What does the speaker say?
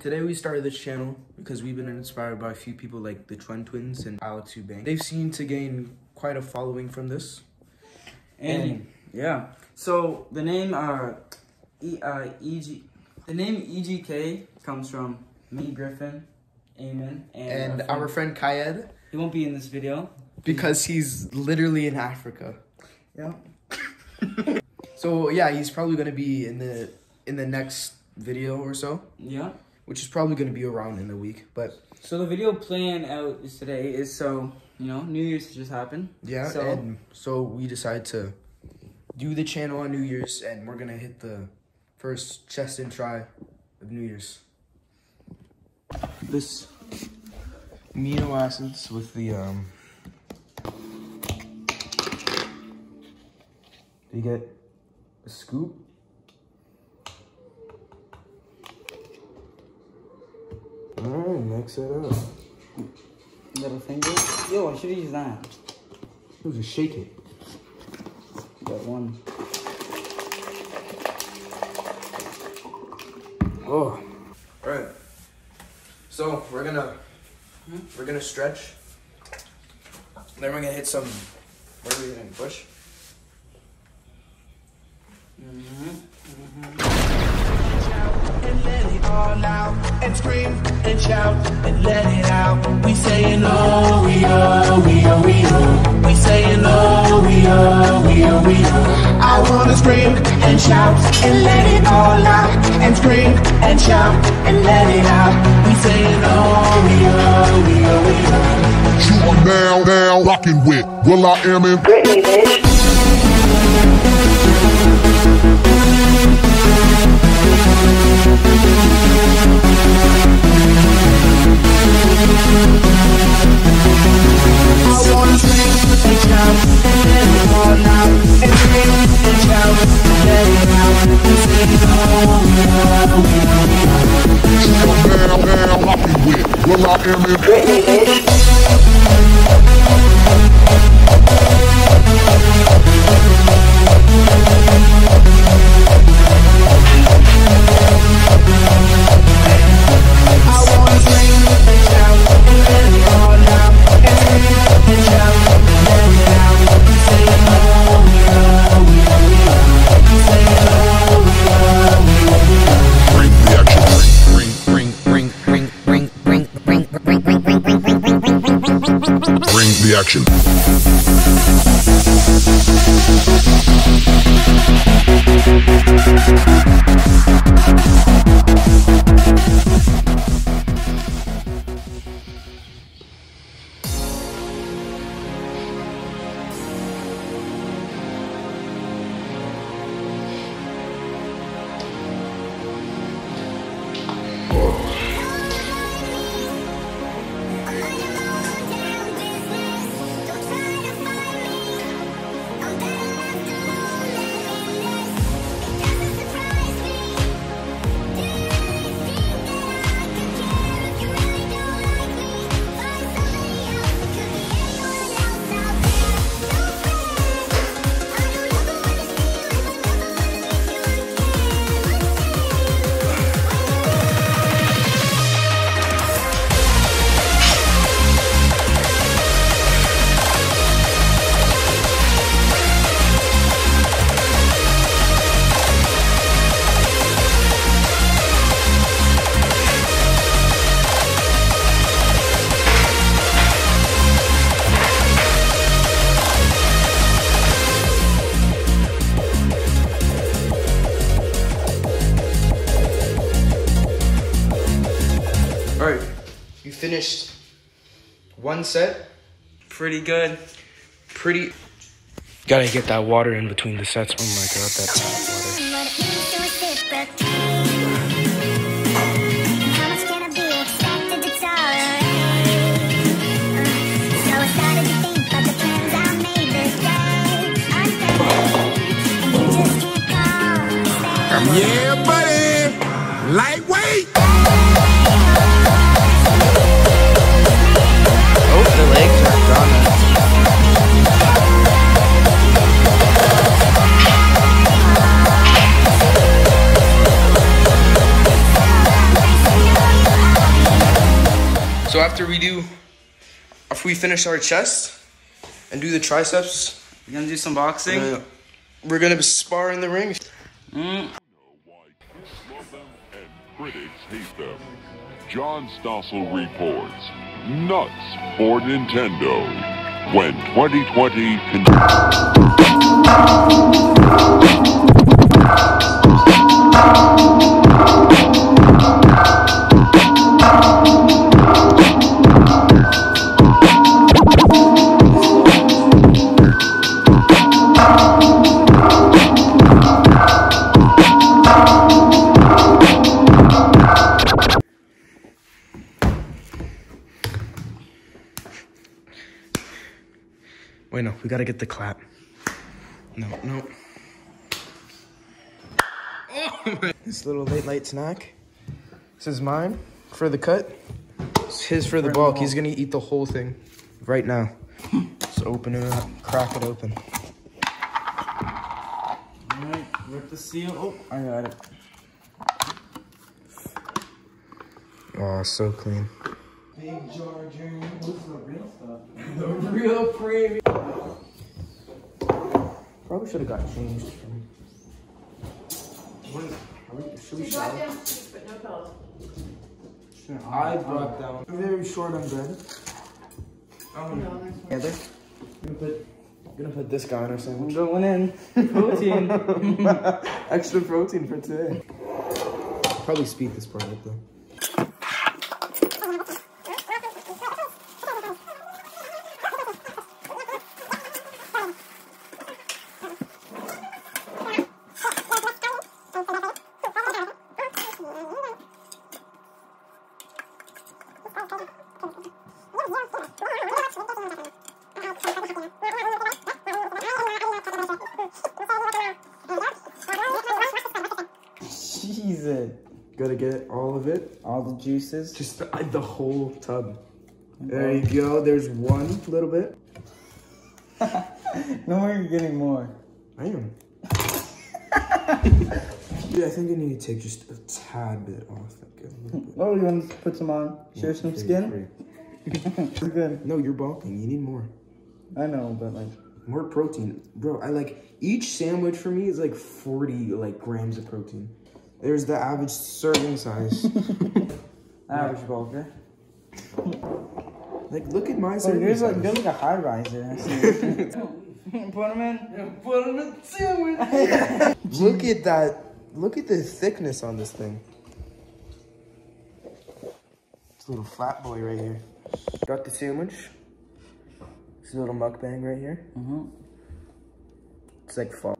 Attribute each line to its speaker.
Speaker 1: Today we started this channel because we've been inspired by a few people like the Chuen Twins and Alex Eubank. They've seemed to gain quite a following from this.
Speaker 2: And yeah, so the name EGK comes from me, Griffin, Eamon,
Speaker 1: and our friend Kayed.
Speaker 2: He won't be in this video
Speaker 1: because he's literally in Africa.
Speaker 2: Yeah.
Speaker 1: So yeah, he's probably gonna be in the next video or so.
Speaker 2: Yeah.
Speaker 1: Which is probably gonna be around in a week, but.
Speaker 2: So the video plan out is today is so, you know, New Year's just happened.
Speaker 1: Yeah, so we decided to do the channel on New Year's, and we're gonna hit the first chest and try of New Year's. This amino acids with the you get a scoop. Alright, mix it up.
Speaker 2: Little finger. Yo, I should have used that.
Speaker 1: You just shake it.
Speaker 2: Got one.
Speaker 1: Oh. Alright. So we're gonna stretch. Then we're gonna hit some. What are we hitting? Push. And let it all out, and scream and shout and let it out. We saying oh, we oh, we oh, we oh. We saying oh, we oh, we oh, we oh. I wanna scream and shout and let it all out, and scream and shout and let it out. We saying oh, we oh, we oh, we oh.
Speaker 3: You are now rocking with Will I Am in Britney, bitch.
Speaker 4: I wanna scream and shout and let it all out, and scream and shout and let it out. We say oh, we oh, we oh, we oh.
Speaker 3: You are now rocking with Will I Am in Britney, bitch. The action.
Speaker 1: Alright, you finished one set.
Speaker 2: Pretty good.
Speaker 1: Gotta get that water in between the sets. Oh my god, that water.
Speaker 3: Yeah, buddy. Lightweight.
Speaker 1: Oh, the legs are gone.
Speaker 5: So after we finish our chest and do the triceps,
Speaker 2: You gonna do some boxing?
Speaker 5: we're gonna spar in the ring.
Speaker 3: Why kids love them and critics hate them. John Stossel reports, nuts for Nintendo. When 2020
Speaker 5: Wait, no, we gotta get the clap. No. This little late night snack. This is mine for the cut. It's his for the bulk. He's gonna eat the whole thing right now. Just open it up, crack it open.
Speaker 2: Alright, rip the seal. Oh, I got it.
Speaker 5: Oh, so clean.
Speaker 2: Big jar, Junior. This is the real stuff. The real premium.
Speaker 5: Probably should have got changed from. Should we shower? I brought down. I'm very short on bed. Together. I'm gonna put this guy on our sandwich.
Speaker 2: I'm going in. Protein.
Speaker 5: Extra protein for today. Probably speed this part up though.
Speaker 2: Jesus.
Speaker 5: Gotta get all of it.
Speaker 2: All the juices.
Speaker 5: Just the whole tub. There you go. There's one little bit.
Speaker 2: No more, you're getting more.
Speaker 5: I am. Dude, I think I need to take just a tad bit off. Like a little bit.
Speaker 2: Oh, you want to put some on? Share some
Speaker 5: Free,
Speaker 2: skin?
Speaker 5: free.
Speaker 2: It's good.
Speaker 5: No, you're bulking. You need more.
Speaker 2: I know, but like.
Speaker 5: More protein. Bro, I like each sandwich for me is like 40 like grams of protein. There's the average serving size.
Speaker 2: Average bulker.
Speaker 5: Like look at my
Speaker 2: Oh,
Speaker 5: serving
Speaker 2: yours
Speaker 5: size.
Speaker 2: like, like a high riser. I see. Put them in. Put them in the sandwich.
Speaker 5: Look at that. Look at the thickness on this thing. It's a little fat boy right here. Got the sandwich. It's a little mukbang right here. It's like fall.